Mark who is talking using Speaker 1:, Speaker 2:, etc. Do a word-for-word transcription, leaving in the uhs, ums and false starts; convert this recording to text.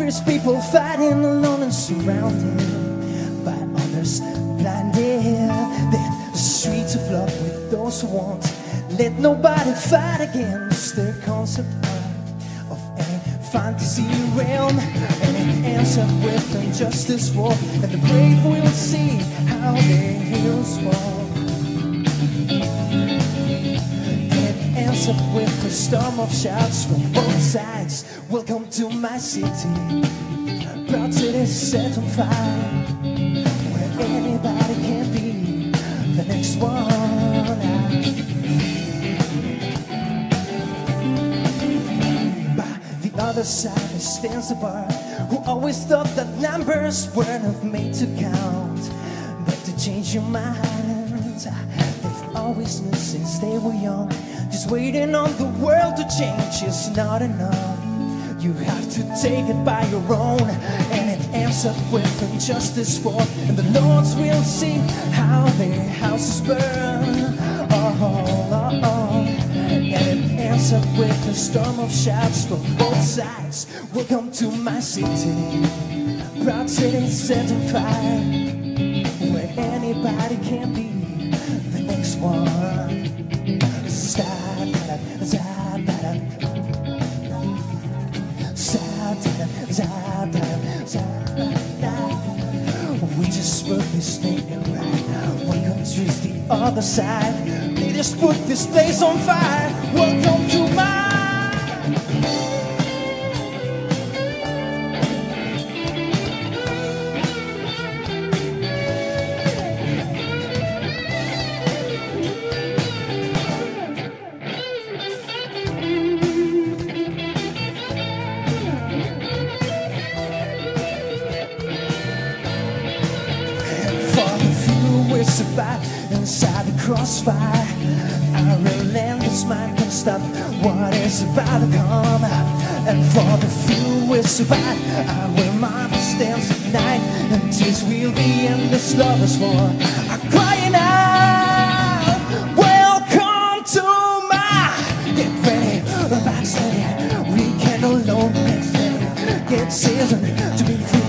Speaker 1: There's people fighting alone and surrounded by others blinded. Then the streets are flooded with those who won't let nobody fight against their concept of a fantasy realm. And it ends up with injustice war, and the brave will see how their heroes fall. Ends up with a storm of shouts from both sides. Welcome to my city, proud city set on fire, where anybody can be the next one. By the other side stands a bar who always thought that numbers were not made to count, but to change your mind. They've always known since they were young. Just waiting on the world to change is not enough. You have to take it by your own, and it ends up with injustice for, and the lords will see how their houses burn. Oh, oh, oh. And it ends up with a storm of shouts from both sides. Welcome to my city, proud city set on fire, where anybody can be the next one. We just put this thing right. One country's the other side. They just put this place on fire. Welcome to my survive inside the crossfire. Our relentless mind can stop what is about to come. And for the few will survive, our mind stands at night, and tears will be in this lover's war. I'm crying out, welcome to my. Get ready, backsliding. We can alone get seasoned to be free.